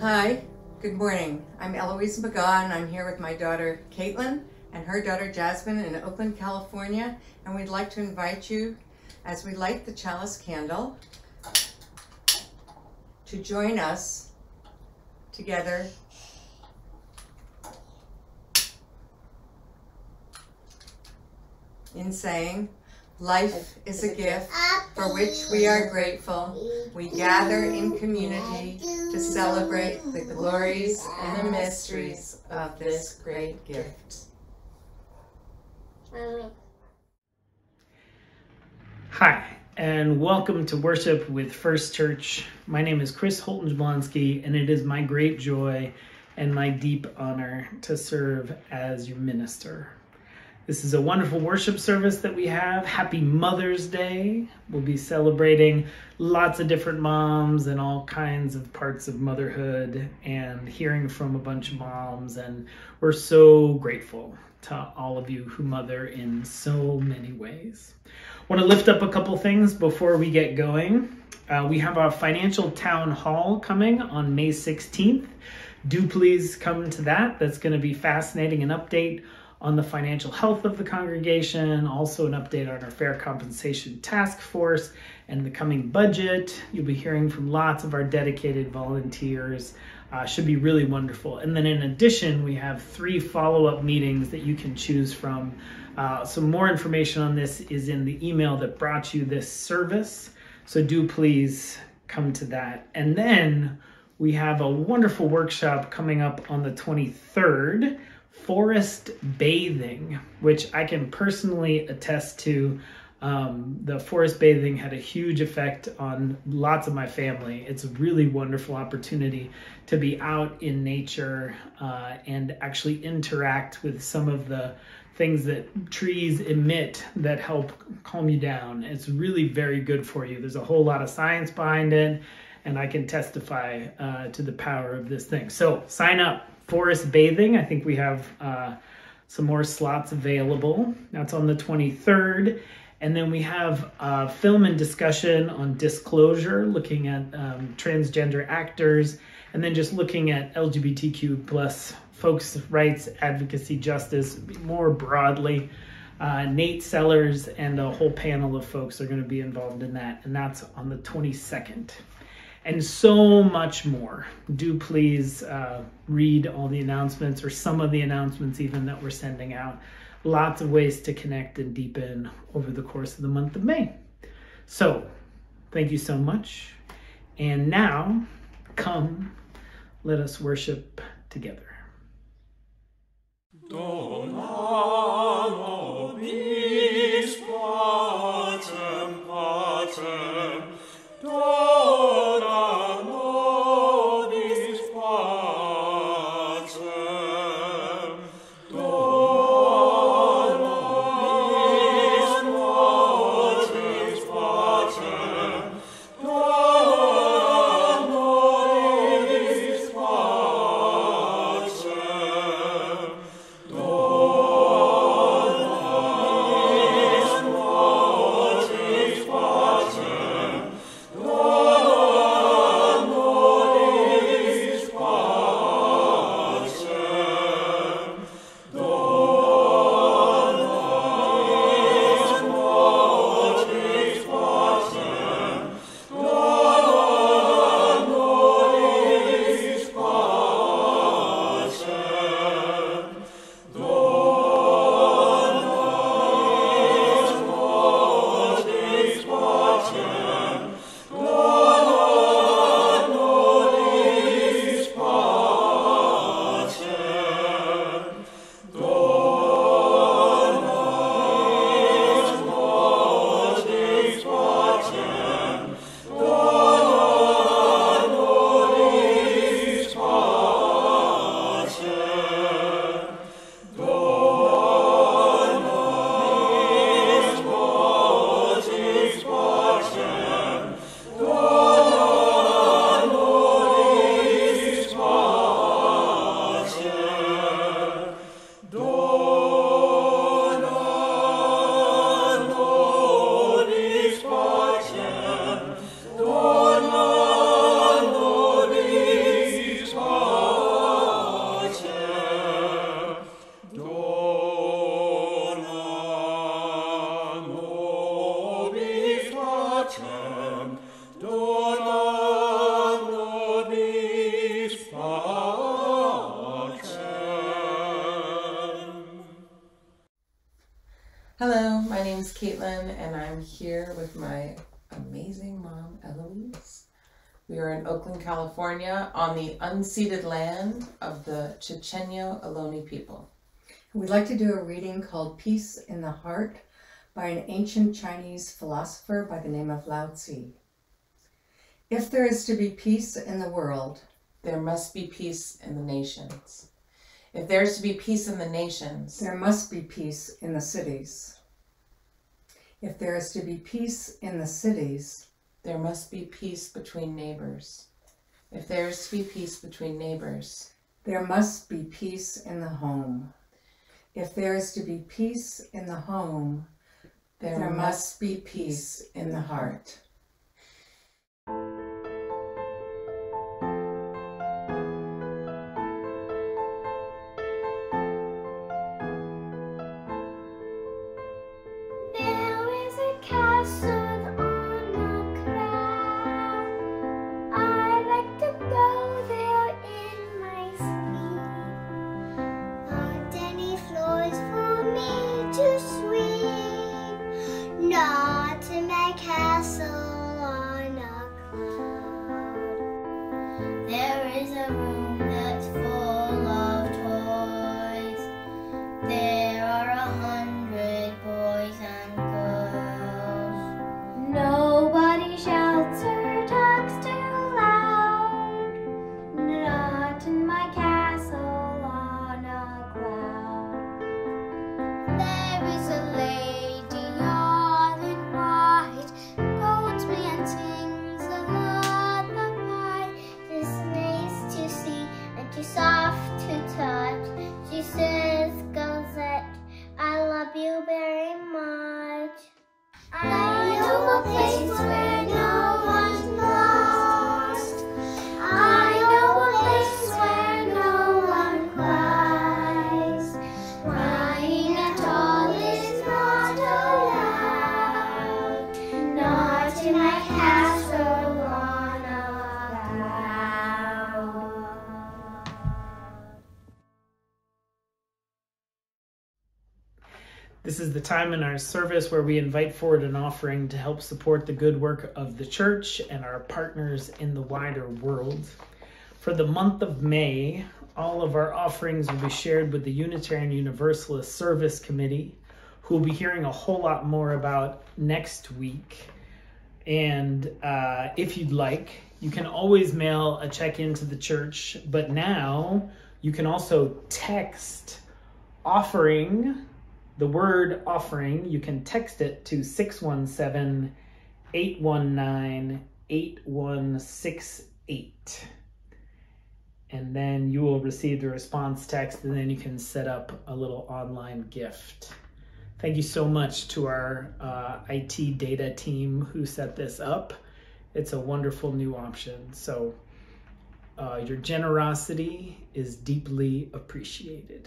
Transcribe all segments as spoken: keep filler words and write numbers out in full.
Hi, good morning. I'm Eloise McGaw and I'm here with my daughter Caitlin and her daughter Jasmine in Oakland, California, and we'd like to invite you as we light the chalice candle to join us together in saying, life is a gift for which we are grateful. We gather in community to celebrate the glories and the mysteries of this great gift. Hi, and welcome to worship with First Church. My name is Chris Holton-Jablonski, and it is my great joy and my deep honor to serve as your minister. This is a wonderful worship service that we have. Happy Mother's Day. We'll be celebrating lots of different moms and all kinds of parts of motherhood and hearing from a bunch of moms. And we're so grateful to all of you who mother in so many ways. I want to lift up a couple things before we get going. Uh, we have our financial town hall coming on May sixteenth. Do please come to that. That's going to be fascinating, an update on the financial health of the congregation, also an update on our Fair Compensation Task Force and the coming budget. You'll be hearing from lots of our dedicated volunteers. Uh, should be really wonderful. And then in addition, we have three follow-up meetings that you can choose from. Uh, some more information on this is in the email that brought you this service. So do please come to that. And then we have a wonderful workshop coming up on the twenty-third, forest bathing, which I can personally attest to. Um, the forest bathing had a huge effect on lots of my family. It's a really wonderful opportunity to be out in nature uh, and actually interact with some of the things that trees emit that help calm you down. It's really very good for you. There's a whole lot of science behind it, and I can testify uh, to the power of this thing. So sign up. Forest bathing, I think we have uh, some more slots available. That's on the twenty-third. And then we have a film and discussion on disclosure, looking at um, transgender actors, and then just looking at L G B T Q plus folks' rights, advocacy, justice, more broadly. Uh, Nate Sellers and a whole panel of folks are going to be involved in that, and that's on the twenty-second. And so much more. Do please uh, read all the announcements, or some of the announcements even that we're sending out. Lots of ways to connect and deepen over the course of the month of May. So thank you so much. And now, come, let us worship together. Dona nobis pacem, pacem, Dona nobis pacem, Dona nobis pacem, Dona nobis pacem, Dona pacem, dona nobis pacem. Hello, my name's Caitlin, and I'm here with my amazing mom, Eloise. We are in Oakland, California, on the unceded land of the Chochenyo Ohlone people. We'd like to do a reading called Peace in the Heart by an ancient Chinese philosopher by the name of Lao Tzu. If there is to be peace in the world, there must be peace in the nations. If there is to be peace in the nations, there must be peace in the cities. If there is to be peace in the cities, there must be peace between neighbors. If there is to be peace between neighbors, there must be peace in the home. If there is to be peace in the home, there, there must be peace in the heart. This is the time in our service where we invite forward an offering to help support the good work of the church and our partners in the wider world. For the month of May, all of our offerings will be shared with the Unitarian Universalist Service Committee, who will be hearing a whole lot more about next week. And uh, if you'd like, you can always mail a check into the church, but now you can also text offering, the word offering, you can text it to six one seven, eight one nine, eight one six eight. And then you will receive the response text, and then you can set up a little online gift. Thank you so much to our uh, I T data team who set this up. It's a wonderful new option. So uh, your generosity is deeply appreciated.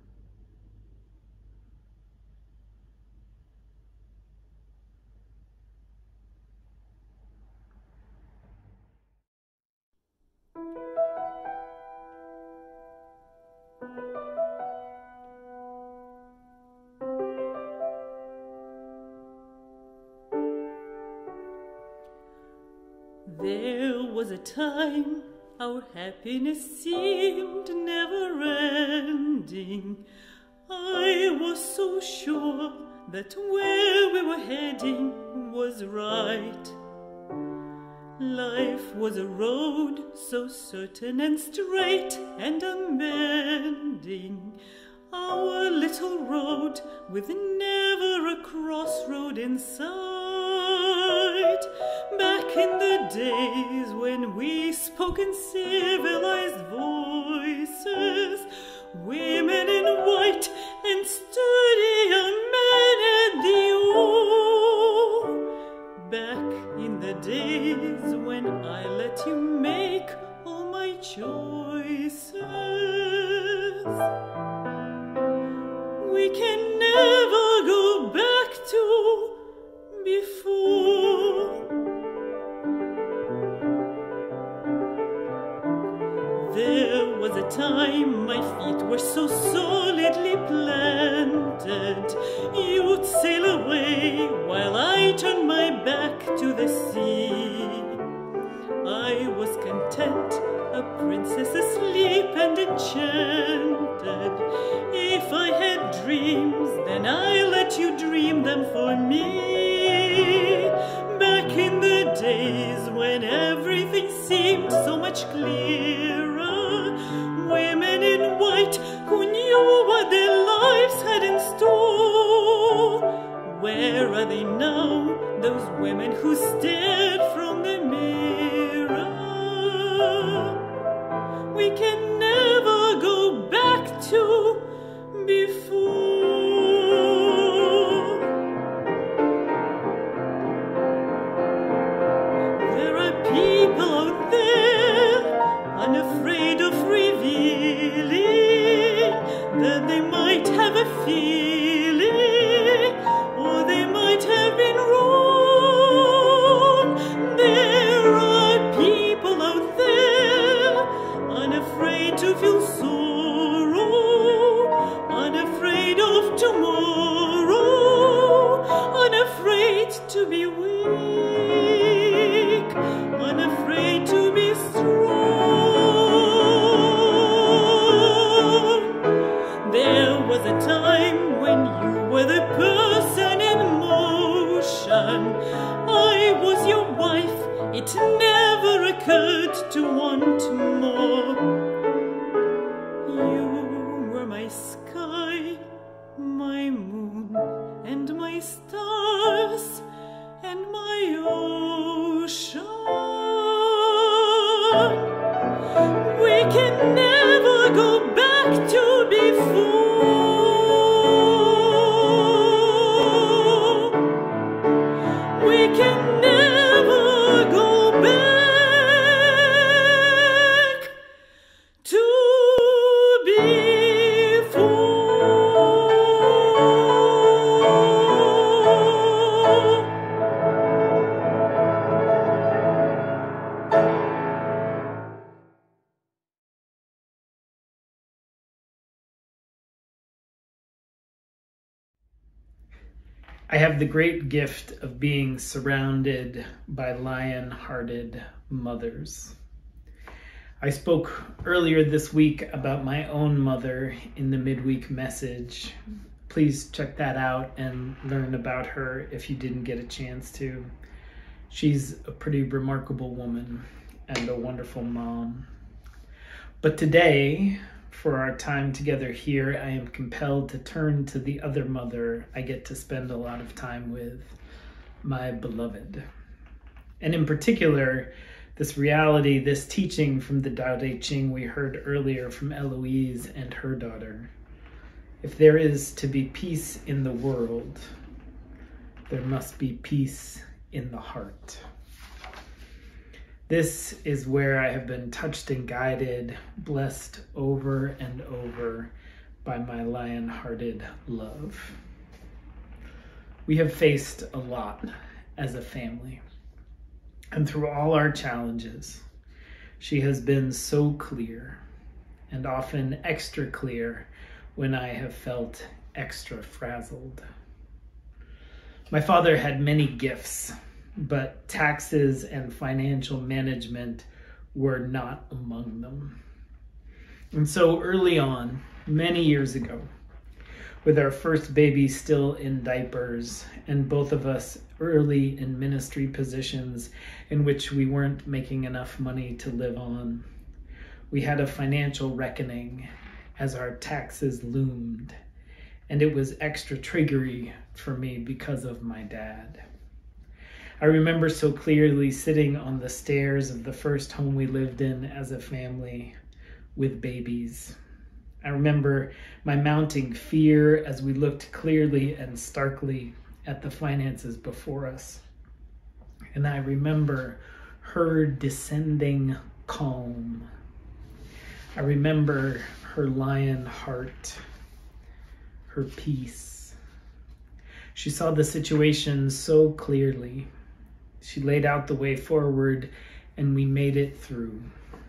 There was a time our happiness seemed never-ending. I was so sure that where we were heading was right. Life was a road so certain and straight and unbending, our little road with never a crossroad in sight. Back in the days when we spoke in civilized voices, women in white and sturdy young men at the oar. Back in the days when I let you make all my choices, we can never go back to before. time my feet were so solidly planted, you'd sail away while I turned my back to the sea. I was content, a princess asleep and enchanted. If I had dreams, then I let you dream them for me. Back in the days when everything seemed so much clearer, women in white who knew what their lives had in store. Where are they now, those women who stared from the mirror? We can never go back to before. There are people out there unafraid of revealing that they might have a feeling, or they might have been wrong. There are people out there unafraid to feel sorrow, unafraid of tomorrow, unafraid to be weak, unafraid to be strong. There was a time when you were the person in motion. I was your wife, it never occurred to want more. You were my sky, my moon, and my stars, and my ocean. We can never go back to before. We can never go back to before. I have the great gift of being surrounded by lion-hearted mothers. I spoke earlier this week about my own mother in the midweek message. Please check that out and learn about her if you didn't get a chance to. She's a pretty remarkable woman and a wonderful mom. But today, for our time together here, I am compelled to turn to the other mother I get to spend a lot of time with, my beloved. And in particular, this reality, this teaching from the Tao Te Ching we heard earlier from Eloise and her daughter. If there is to be peace in the world, there must be peace in the heart. This is where I have been touched and guided, blessed over and over by my lion-hearted love. We have faced a lot as a family, and through all our challenges, she has been so clear, and often extra clear when I have felt extra frazzled. My father had many gifts, but taxes and financial management were not among them. And so early on, many years ago, with our first baby still in diapers and both of us early in ministry positions in which we weren't making enough money to live on, we had a financial reckoning as our taxes loomed, and it was extra triggery for me because of my dad. I remember so clearly sitting on the stairs of the first home we lived in as a family with babies. I remember my mounting fear as we looked clearly and starkly at the finances before us. And I remember her descending calm. I remember her lion heart, her peace. She saw the situation so clearly. She laid out the way forward, and we made it through.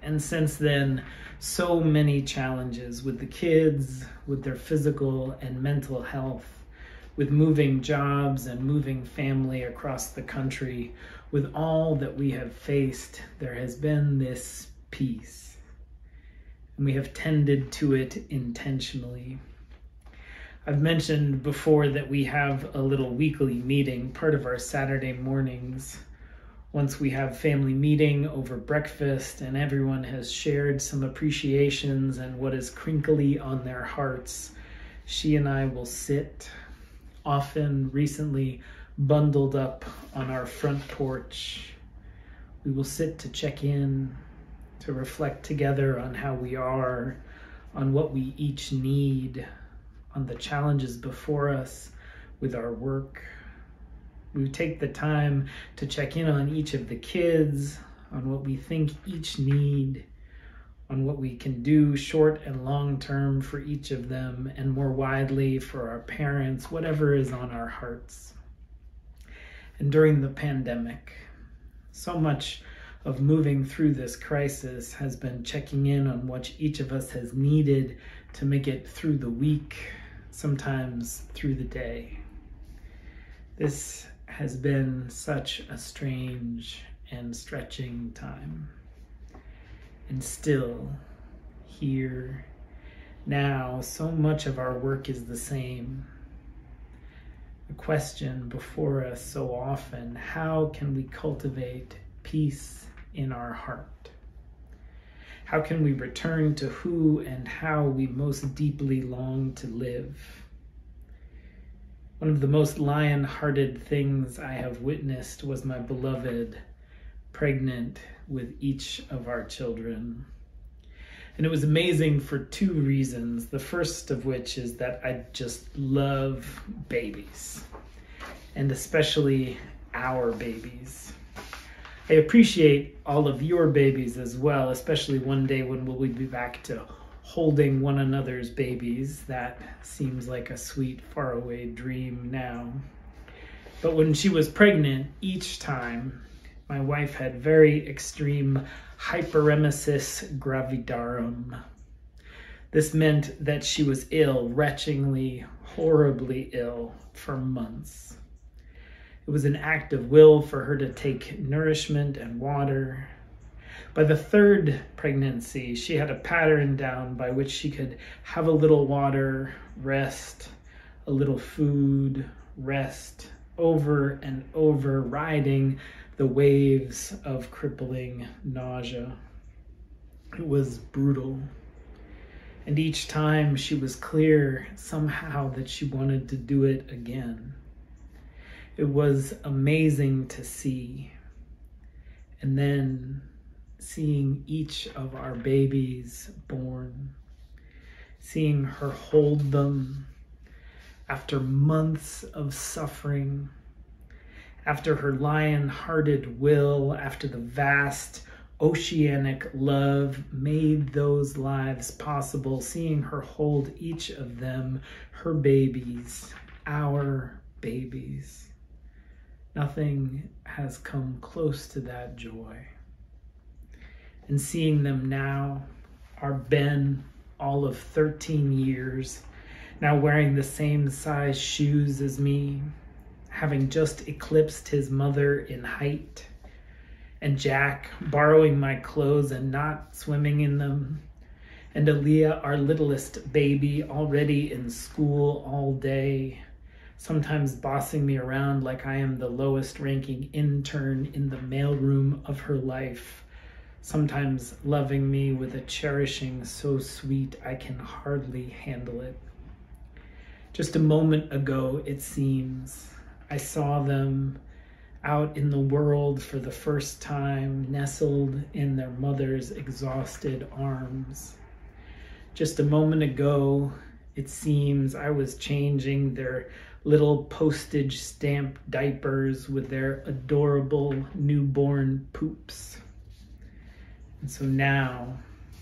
And since then, so many challenges with the kids, with their physical and mental health, with moving jobs and moving family across the country. With all that we have faced, there has been this peace, and we have tended to it intentionally. I've mentioned before that we have a little weekly meeting, part of our Saturday mornings. Once we have family meeting over breakfast and everyone has shared some appreciations and what is crinkly on their hearts, she and I will sit, often recently bundled up on our front porch. We will sit to check in, to reflect together on how we are, on what we each need, on the challenges before us with our work. We take the time to check in on each of the kids, on what we think each need, on what we can do short and long term for each of them, and more widely for our parents, whatever is on our hearts. And during the pandemic, so much of moving through this crisis has been checking in on what each of us has needed to make it through the week, sometimes through the day. This has been such a strange and stretching time. And still, here, now, so much of our work is the same. The question before us so often, how can we cultivate peace in our heart? How can we return to who and how we most deeply long to live? One of the most lion-hearted things I have witnessed was my beloved pregnant with each of our children. And it was amazing for two reasons. The first of which is that I just love babies, and especially our babies. I appreciate all of your babies as well, especially one day when we'll be back to holding one another's babies. That seems like a sweet, faraway dream now. But when she was pregnant, each time, my wife had very extreme hyperemesis gravidarum. This meant that she was ill, retchingly, horribly ill, for months. It was an act of will for her to take nourishment and water. By the third pregnancy, she had a pattern down by which she could have a little water, rest, a little food, rest, over and over, riding the waves of crippling nausea. It was brutal. And each time she was clear somehow that she wanted to do it again. It was amazing to see. And then seeing each of our babies born, seeing her hold them after months of suffering, after her lion-hearted will, after the vast oceanic love made those lives possible, seeing her hold each of them, her babies, our babies. Nothing has come close to that joy. And seeing them now, our Ben, all of thirteen years, now wearing the same size shoes as me, having just eclipsed his mother in height, and Jack borrowing my clothes and not swimming in them, and Aaliyah, our littlest baby, already in school all day, sometimes bossing me around like I am the lowest ranking intern in the mailroom of her life, sometimes loving me with a cherishing so sweet I can hardly handle it. Just a moment ago, it seems, I saw them out in the world for the first time, nestled in their mother's exhausted arms. Just a moment ago, it seems, I was changing their little postage stamp diapers with their adorable newborn poops. And so now,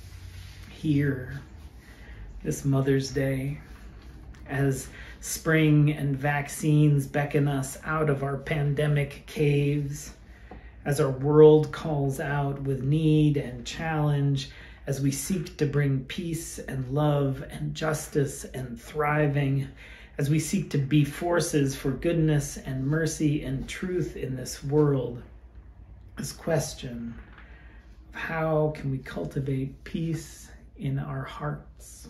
here, this Mother's Day, as spring and vaccines beckon us out of our pandemic caves, as our world calls out with need and challenge, as we seek to bring peace and love and justice and thriving, as we seek to be forces for goodness and mercy and truth in this world, this question of how can we cultivate peace in our hearts?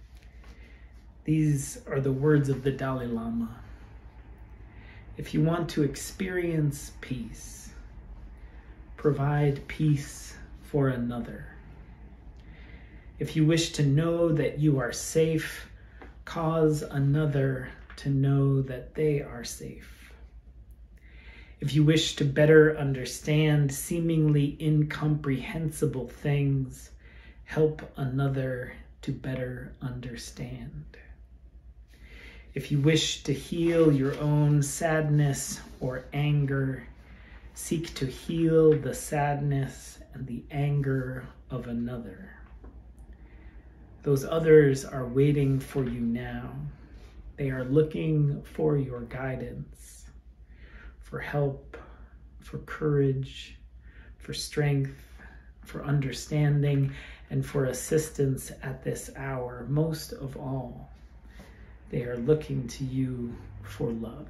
These are the words of the Dalai Lama. If you want to experience peace, provide peace for another. If you wish to know that you are safe, cause another to know that they are safe. If you wish to better understand seemingly incomprehensible things, help another to better understand. If you wish to heal your own sadness or anger, seek to heal the sadness and the anger of another. Those others are waiting for you now. They are looking for your guidance, for help, for courage, for strength, for understanding, and for assistance at this hour. Most of all, they are looking to you for love.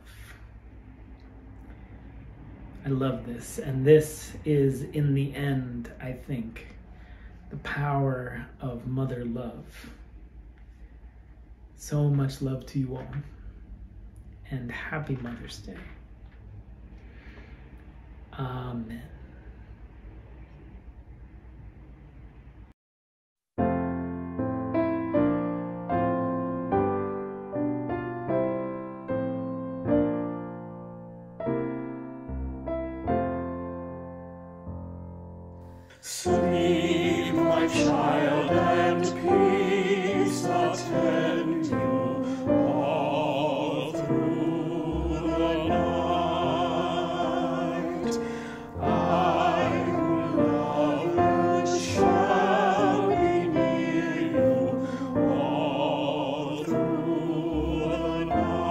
I love this, and this is, in the end, I think, the power of mother love. So much love to you all, and happy Mother's Day. Amen. Sleep, my child, and peace attend you all through the night. I who love and shall be near you all through the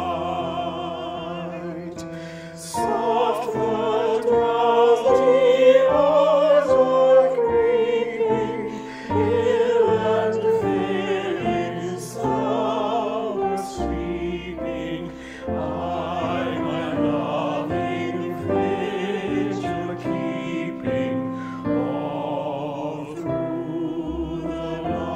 night. Soft the drowsy hours are creeping, ill and failing, summer sweeping. I, my loving vigil keeping all through the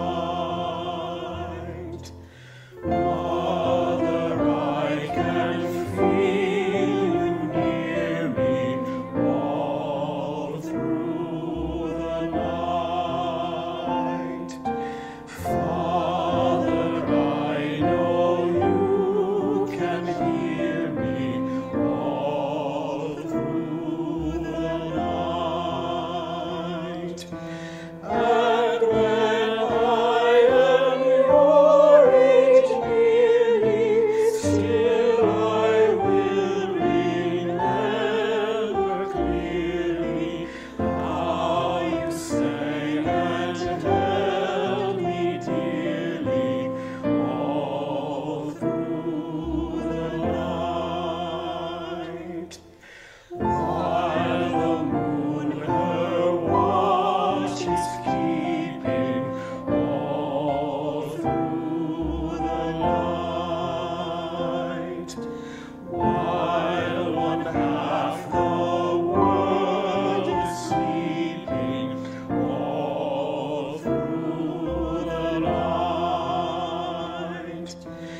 night. Mother, I can feel you near me all through the night. Father, I know you can hear me all through the night. And when I am your age nearly, still I will remember clearly how you sang and held me dearly all through the night. While the moon her watch is keeping all through the night, while one half the world is sleeping all through the night,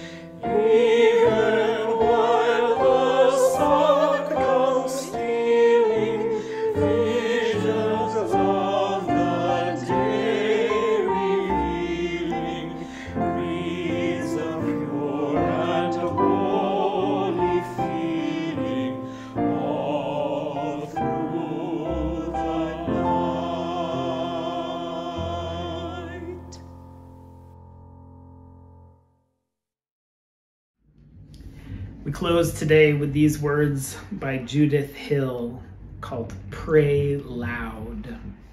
even while the sun comes stealing, visions of the day revealing, breeze of pure and holy feeling all through the night. We close today with these words by Judith Hill called Pray Loud.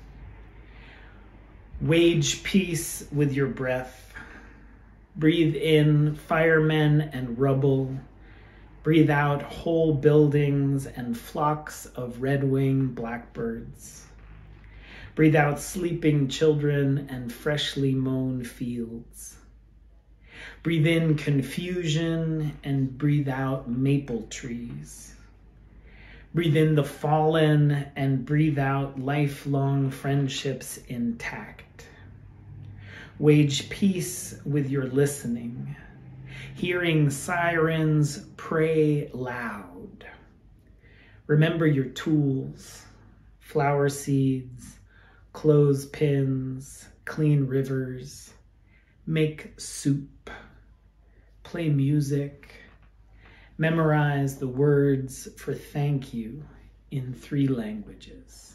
Wage peace with your breath. Breathe in firemen and rubble. Breathe out whole buildings and flocks of red-winged blackbirds. Breathe out sleeping children and freshly mown fields. Breathe in confusion and breathe out maple trees. Breathe in the fallen and breathe out lifelong friendships intact. Wage peace with your listening. Hearing sirens, pray loud. Remember your tools, flower seeds, clothespins, clean rivers. Make soup, play music, memorize the words for thank you in three languages.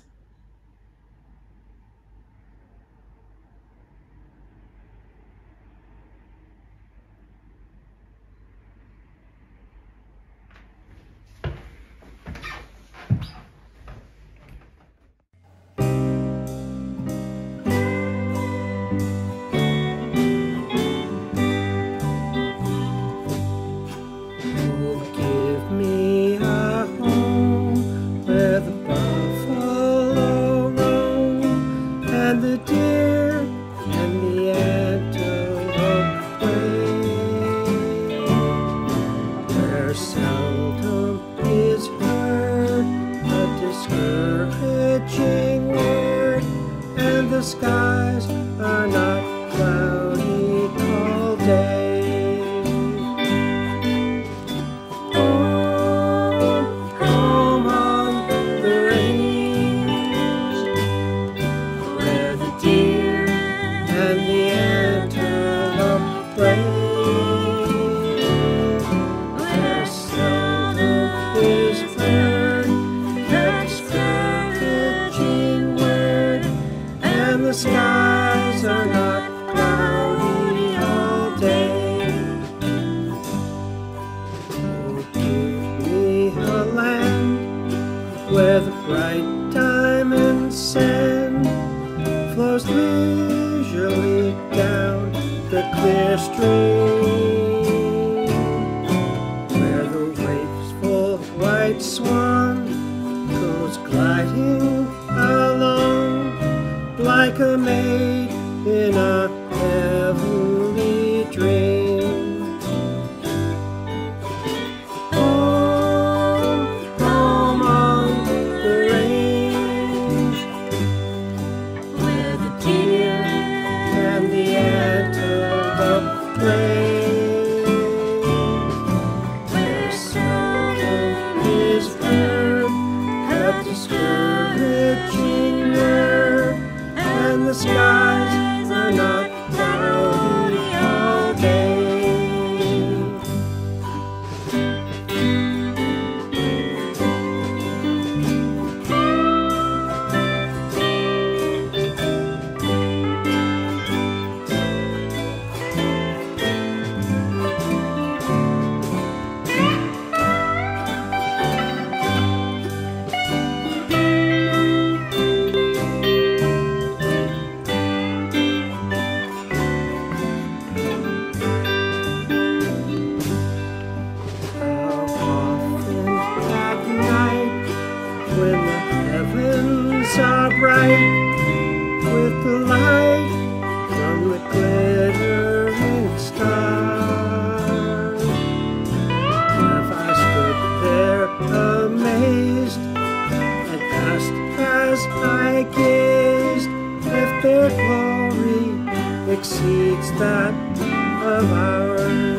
The skies are not cloudy all day. Home, home on the range, where the deer and the antelope range, where seldom is heard that discouraging word. And the skies are not cloudy all day. Oh, give me a land where the bright diamond sand flows leisurely down the clear stream, where the wakeful white swan goes gliding along like a maid in a heavenly dream. Home, home on the range, where the deer and the antelope range, where seldom is heard a discouraging word. And the skies are not cloudy all day. When the heavens are bright with the light from the glittering stars, have I stood there amazed and asked as I gazed if their glory exceeds that of ours.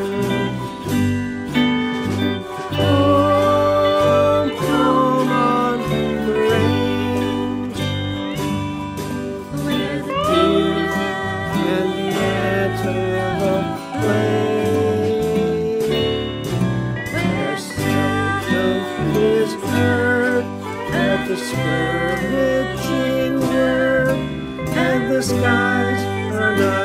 Discouraging word, and the skies are not